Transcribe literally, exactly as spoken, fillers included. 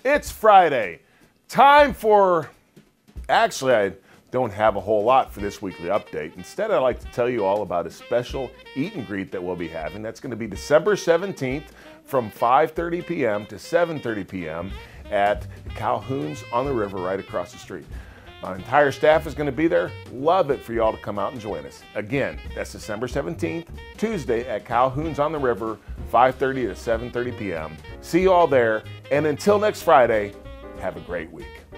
It's Friday. Time for, actually I don't have a whole lot for this weekly update. Instead, I'd like to tell you all about a special eat and greet that we'll be having. That's going to be December seventeenth from five thirty p m to seven thirty p m at Calhoun's on the River right across the street. My entire staff is going to be there. Love it for y'all to come out and join us. Again, that's December seventeenth, Tuesday at Calhoun's on the River, five thirty to seven thirty p m See you all there, and until next Friday, have a great week.